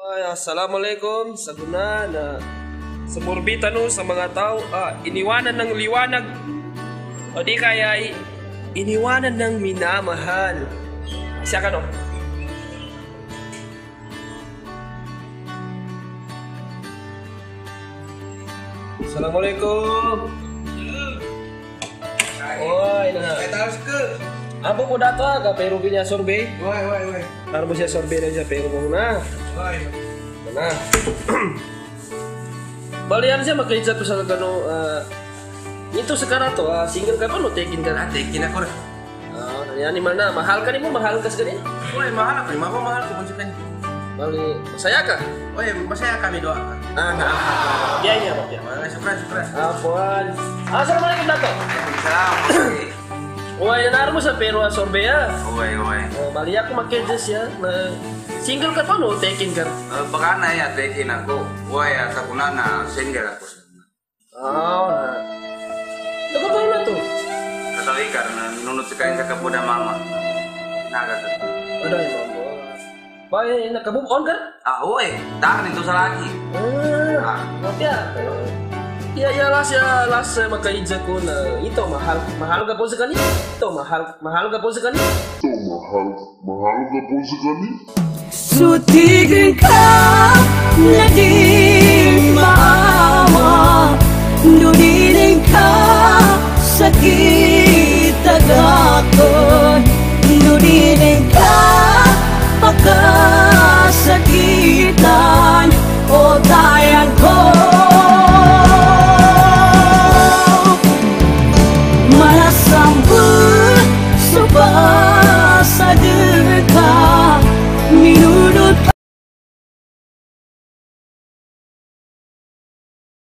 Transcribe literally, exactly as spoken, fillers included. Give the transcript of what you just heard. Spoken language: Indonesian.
Ay, assalamualaikum sa guna na sumurbitan no sa mga tao, ah, iniwanan ng liwanag o di kaya i- iniwanan ng minamahal. Siya ka no? Assalamualaikum. Oy, na. Eh, taros ke? Apa mo dato aga pero binya sorbet? Woi, woi, woi. Para mo siya sorbet na siya pero mo na. Woi. Nah, balian siya magkaisa to sa gano ah, itu sekarang tuh ah, single ka pa no tekin ka na. Tekin aku dah. Ah, yan ni mana mahal ka ni mo mahal ka sa ganyan. Woi, mahal apa? Lima mahal aku konsumen. Bali saya ka. Woi, masaya kami doakan. Ah, nah. Dia ini apa dia? Woi, syukran, syukran. Apaan? Assalamualaikum dato. Waalaikumsalam. Wah, nanar mo sa pero sorbet ya. Woi, woi. Oh, bali ako magkaisa siya na single ka pa no tekin ka. Bagaimana ya tekin aku? Woi, asa kunana single aku. Oh, nah. Dapat tahu na to. Katawi karena nunut sekali sa kabuda mama. Naga ka. Ada yang mambo. Baik, nakabove on kan? Ah, woi, tahan itu lagi. Ah, ya. Ya, ya las ya las makaija ko na ito mahal mahal ka po sa kanya. Ito mahal mahal ka po sa kanya. Ito mahal, mahal ka po sa kanya. Sutigin ka na di maawa, nuririn ka sakit agakon, nuririn ka pagkasakit.